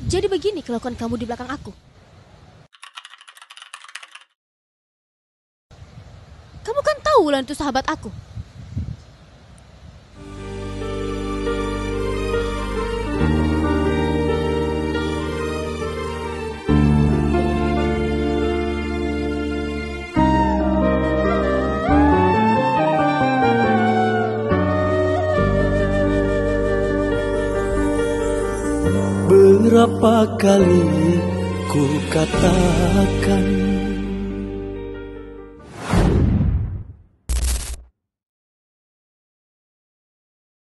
Jadi begini kelakuan kamu di belakang aku. Kamu kan tahu Wulan itu sahabat aku. Berapa kali ku katakan